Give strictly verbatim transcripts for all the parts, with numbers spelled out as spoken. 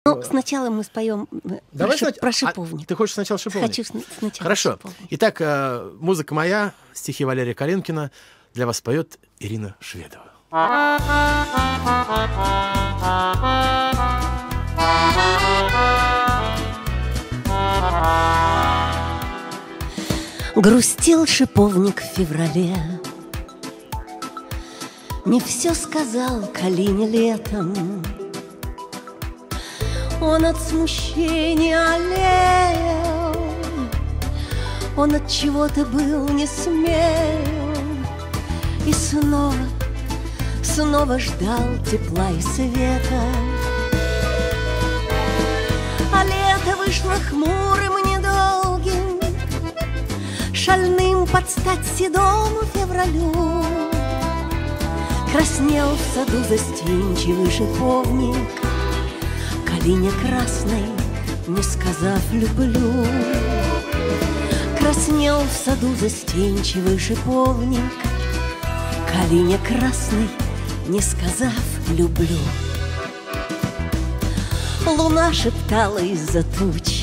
Ну, сначала мы споем Давай про, снач... про шиповник. А, ты хочешь сначала шиповник? Хочу сначала. Хорошо. Шиповник. Итак, э, музыка моя, стихи Валерия Калинкина. Для вас поет Ирина Шведова. Грустил шиповник в феврале, не все сказал Калине летом. Он от смущения олел, он от чего-то был не смел, и снова, снова ждал тепла и света. А лето вышло хмурым и недолгим, шальным под стать седому февралю. Краснел в саду застенчивый шиповник, Калине красной, не сказав «люблю». Краснел в саду застенчивый шиповник, Калине красной, не сказав «люблю». Луна шептала из-за туч: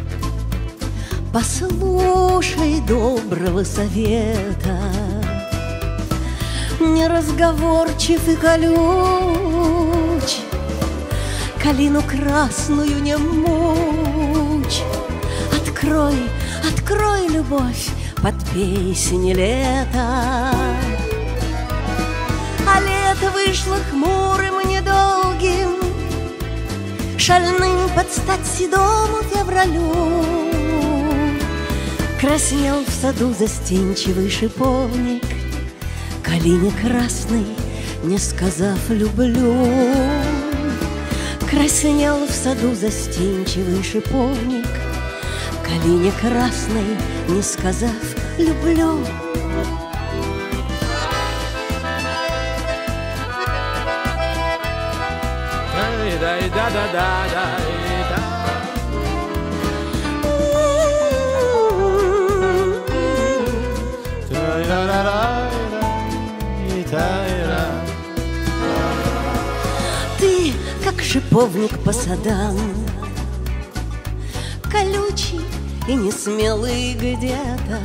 послушай доброго совета, неразговорчив и колюч, Калину красную не мучь. Открой, открой, любовь, под песни лета. А лето вышло хмурым и недолгим, шальным под стать седому февралю. Краснел в саду застенчивый шиповник, Калине красной, не сказав «люблю». Краснел в саду застенчивый шиповник, Калине красной, не сказав «люблю». Ты, как шиповник по садам, колючий и несмелый где-то.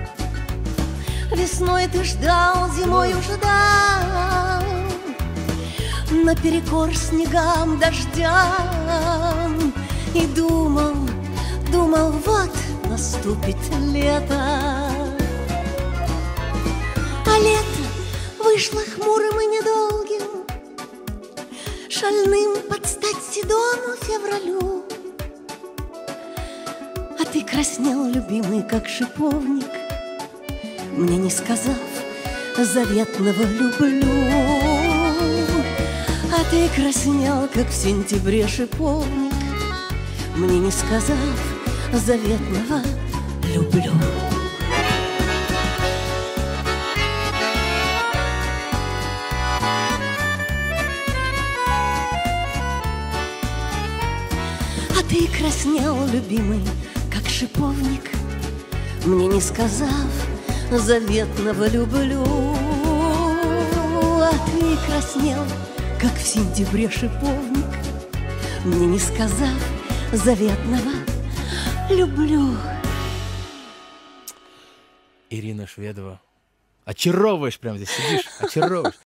Весной ты ждал, зимой ждал, наперекор снегам, дождям, и думал, думал, вот наступит лето. А лето вышло хмурым и недолгим, шальным под стать седому февралю. А ты краснел, любимый, как шиповник, мне не сказав заветного «люблю». А ты краснел, как в сентябре шиповник, мне не сказав заветного «люблю». А ты краснел, любимый, как шиповник, мне не сказав заветного «люблю». А ты краснел, как в сентябре шиповник, мне не сказав заветного «люблю». Ирина Шведова. Очаровываешь прямо здесь, сидишь, очаровываешь.